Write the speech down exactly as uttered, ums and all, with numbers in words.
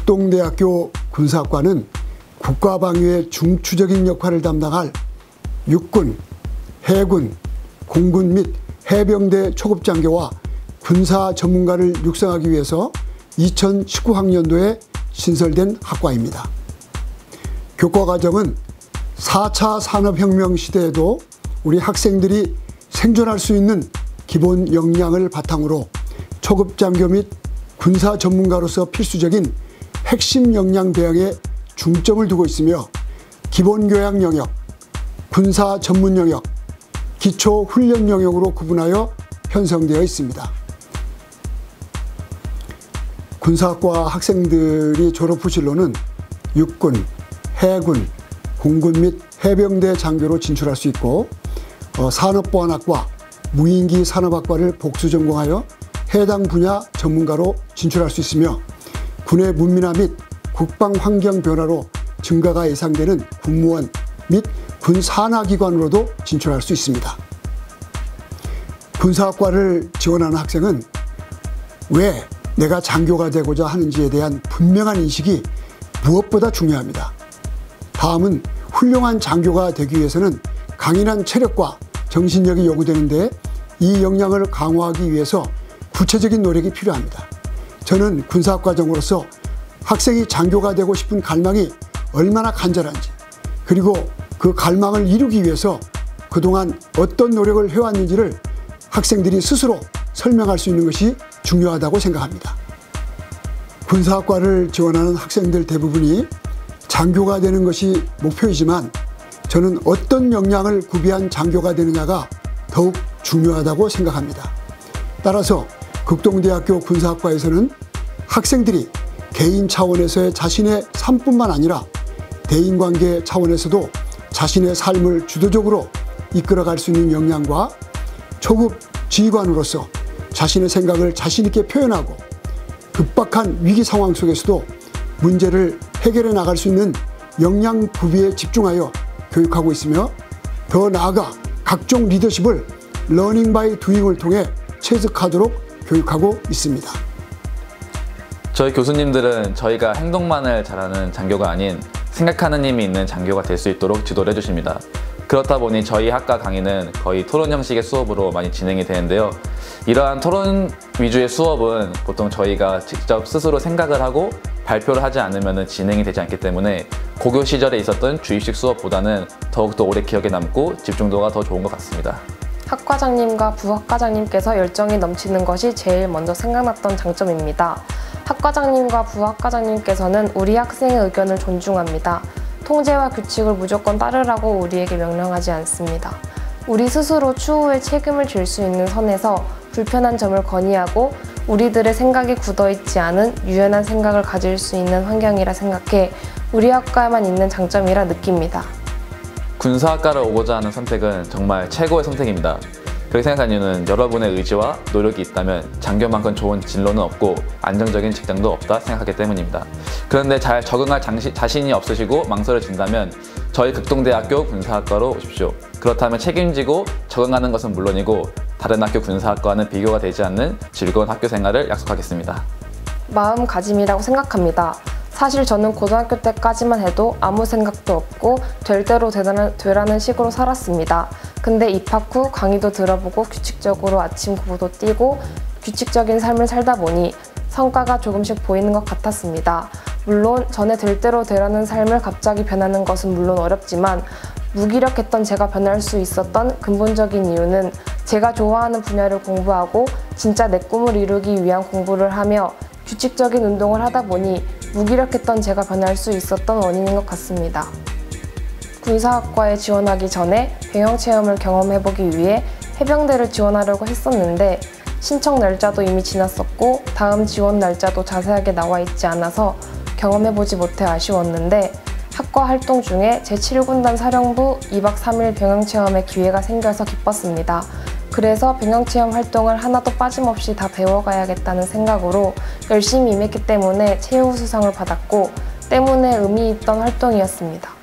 극동대학교 군사학과는 국가방위의 중추적인 역할을 담당할 육군, 해군, 공군 및 해병대 초급장교와 군사 전문가를 육성하기 위해서 이천십구 학년도에 신설된 학과입니다. 교과과정은 사 차 산업혁명 시대에도 우리 학생들이 생존할 수 있는 기본 역량을 바탕으로 초급장교 및 군사 전문가로서 필수적인 핵심 역량 배양에 중점을 두고 있으며 기본교양 영역, 군사 전문 영역, 기초훈련 영역으로 구분하여 편성되어 있습니다. 군사학과 학생들이 졸업 후 진로는 육군, 해군, 공군 및 해병대 장교로 진출할 수 있고 어, 산업보안학과, 무인기 산업학과를 복수 전공하여 해당 분야 전문가로 진출할 수 있으며 군의 문민화 및 국방 환경 변화로 증가가 예상되는 군무원 및 군산하기관으로도 진출할 수 있습니다. 군사학과를 지원하는 학생은 왜 내가 장교가 되고자 하는지에 대한 분명한 인식이 무엇보다 중요합니다. 다음은 훌륭한 장교가 되기 위해서는 강인한 체력과 정신력이 요구되는데 이 역량을 강화하기 위해서 구체적인 노력이 필요합니다. 저는 군사학과정으로서 학생이 장교가 되고 싶은 갈망이 얼마나 간절한지, 그리고 그 갈망을 이루기 위해서 그동안 어떤 노력을 해왔는지를 학생들이 스스로 설명할 수 있는 것이 중요하다고 생각합니다. 군사학과를 지원하는 학생들 대부분이 장교가 되는 것이 목표이지만 저는 어떤 역량을 구비한 장교가 되느냐가 더욱 중요하다고 생각합니다. 따라서 극동대학교 군사학과에서는 학생들이 개인 차원에서의 자신의 삶뿐만 아니라 대인관계 차원에서도 자신의 삶을 주도적으로 이끌어갈 수 있는 역량과 초급 지휘관으로서 자신의 생각을 자신 있게 표현하고 급박한 위기 상황 속에서도 문제를 해결해 나갈 수 있는 역량 구비에 집중하여 교육하고 있으며 더 나아가 각종 리더십을 러닝 바이 두잉을 통해 체득하도록 교육하고 있습니다. 저희 교수님들은 저희가 행동만을 잘하는 장교가 아닌 생각하는 힘이 있는 장교가 될 수 있도록 지도를 해주십니다. 그렇다 보니 저희 학과 강의는 거의 토론 형식의 수업으로 많이 진행이 되는데요. 이러한 토론 위주의 수업은 보통 저희가 직접 스스로 생각을 하고 발표를 하지 않으면 진행이 되지 않기 때문에 고교 시절에 있었던 주입식 수업보다는 더욱더 오래 기억에 남고 집중도가 더 좋은 것 같습니다. 학과장님과 부학과장님께서 열정이 넘치는 것이 제일 먼저 생각났던 장점입니다. 학과장님과 부학과장님께서는 우리 학생의 의견을 존중합니다. 통제와 규칙을 무조건 따르라고 우리에게 명령하지 않습니다. 우리 스스로 추후에 책임을 질 수 있는 선에서 불편한 점을 건의하고 우리들의 생각이 굳어있지 않은 유연한 생각을 가질 수 있는 환경이라 생각해 우리 학과에만 있는 장점이라 느낍니다. 군사학과를 오고자 하는 선택은 정말 최고의 선택입니다. 그렇게 생각한 이유는 여러분의 의지와 노력이 있다면 장교만큼 좋은 진로는 없고 안정적인 직장도 없다 생각하기 때문입니다. 그런데 잘 적응할 장시, 자신이 없으시고 망설여진다면 저희 극동대학교 군사학과로 오십시오. 그렇다면 책임지고 적응하는 것은 물론이고 다른 학교 군사학과와는 비교가 되지 않는 즐거운 학교 생활을 약속하겠습니다. 마음가짐이라고 생각합니다. 사실 저는 고등학교 때까지만 해도 아무 생각도 없고 될 대로 되라는, 되라는 식으로 살았습니다. 근데 입학 후 강의도 들어보고 규칙적으로 아침 구보도 뛰고 규칙적인 삶을 살다 보니 성과가 조금씩 보이는 것 같았습니다. 물론 전에 될 대로 되라는 삶을 갑자기 변하는 것은 물론 어렵지만 무기력했던 제가 변할 수 있었던 근본적인 이유는 제가 좋아하는 분야를 공부하고 진짜 내 꿈을 이루기 위한 공부를 하며 규칙적인 운동을 하다 보니 무기력했던 제가 변할 수 있었던 원인인 것 같습니다. 군사학과에 지원하기 전에 병영체험을 경험해보기 위해 해병대를 지원하려고 했었는데 신청 날짜도 이미 지났었고 다음 지원 날짜도 자세하게 나와 있지 않아서 경험해보지 못해 아쉬웠는데 학과 활동 중에 제칠 군단 사령부 이 박 삼 일 병영체험의 기회가 생겨서 기뻤습니다. 그래서 병영체험 활동을 하나도 빠짐없이 다 배워가야겠다는 생각으로 열심히 임했기 때문에 최우수상을 받았고 때문에 의미 있던 활동이었습니다.